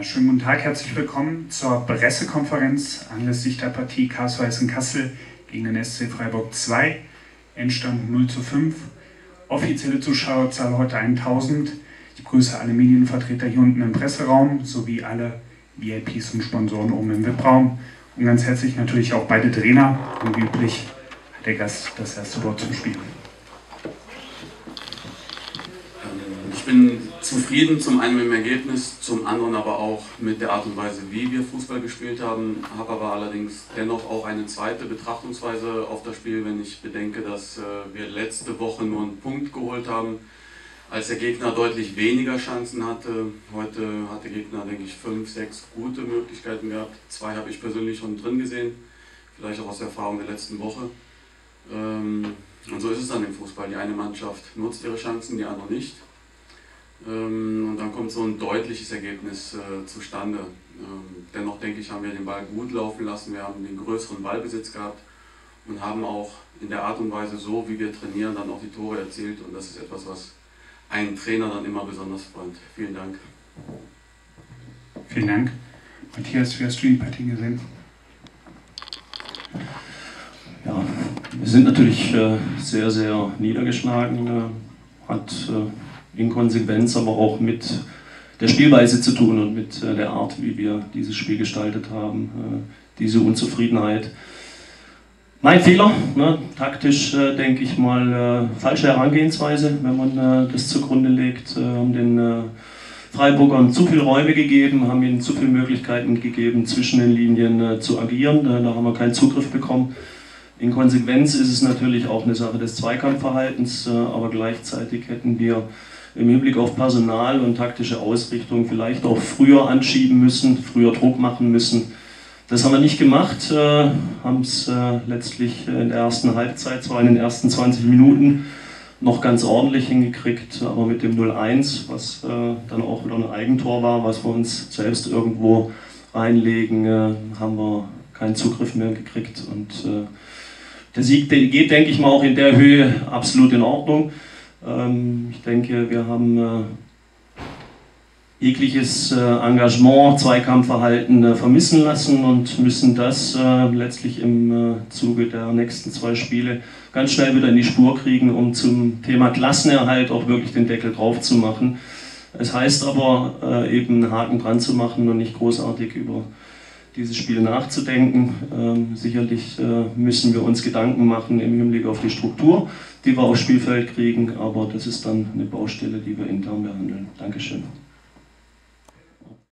Ja, schönen guten Tag, herzlich willkommen zur Pressekonferenz anlässlich der Partie KSV Hessen-Kassel gegen den SC Freiburg 2. Endstand 0:5. Offizielle Zuschauerzahl heute 1000. Ich begrüße alle Medienvertreter hier unten im Presseraum sowie alle VIPs und Sponsoren oben im VIP-Raum. Und ganz herzlich natürlich auch beide Trainer. Und wie üblich hat der Gast das erste Wort zum Spiel. Ich bin zufrieden, zum einen mit dem Ergebnis, zum anderen aber auch mit der Art und Weise, wie wir Fußball gespielt haben. Habe aber allerdings dennoch auch eine zweite Betrachtungsweise auf das Spiel, wenn ich bedenke, dass wir letzte Woche nur einen Punkt geholt haben, als der Gegner deutlich weniger Chancen hatte. Heute hat der Gegner, denke ich, 5, 6 gute Möglichkeiten gehabt. 2 habe ich persönlich schon drin gesehen, vielleicht auch aus der Erfahrung der letzten Woche. Und so ist es dann im Fußball. Die eine Mannschaft nutzt ihre Chancen, die andere nicht. Und dann kommt so ein deutliches Ergebnis zustande. Dennoch denke ich, haben wir den Ball gut laufen lassen, wir haben den größeren Ballbesitz gehabt und haben auch in der Art und Weise, so wie wir trainieren, dann auch die Tore erzielt, und das ist etwas, was einen Trainer dann immer besonders freut. Vielen Dank. Vielen Dank. Matthias, wie hast du die Partie gesehen? Ja, wir sind natürlich sehr, sehr niedergeschlagen, hat in Konsequenz aber auch mit der Spielweise zu tun und mit der Art, wie wir dieses Spiel gestaltet haben, diese Unzufriedenheit. Mein Fehler, ne, taktisch denke ich mal falsche Herangehensweise, wenn man das zugrunde legt, haben den Freiburgern zu viele Räume gegeben, haben ihnen zu viele Möglichkeiten gegeben, zwischen den Linien zu agieren, da haben wir keinen Zugriff bekommen. In Konsequenz ist es natürlich auch eine Sache des Zweikampfverhaltens, aber gleichzeitig hätten wir im Hinblick auf Personal und taktische Ausrichtung vielleicht auch früher anschieben müssen, früher Druck machen müssen. Das haben wir nicht gemacht, haben es letztlich in der ersten Halbzeit, zwar in den ersten 20 Minuten, noch ganz ordentlich hingekriegt, aber mit dem 0:1, was dann auch wieder ein Eigentor war, was wir uns selbst irgendwo reinlegen, haben wir keinen Zugriff mehr gekriegt. Und der Sieg geht, denke ich mal, auch in der Höhe absolut in Ordnung. Ich denke, wir haben jegliches Engagement, Zweikampfverhalten vermissen lassen und müssen das letztlich im Zuge der nächsten 2 Spiele ganz schnell wieder in die Spur kriegen, um zum Thema Klassenerhalt auch wirklich den Deckel drauf zu machen. Es heißt aber eben einen Haken dran zu machen und nicht großartig über dieses Spiel nachzudenken. Sicherlich müssen wir uns Gedanken machen im Hinblick auf die Struktur, die wir aufs Spielfeld kriegen, aber das ist dann eine Baustelle, die wir intern behandeln. Dankeschön.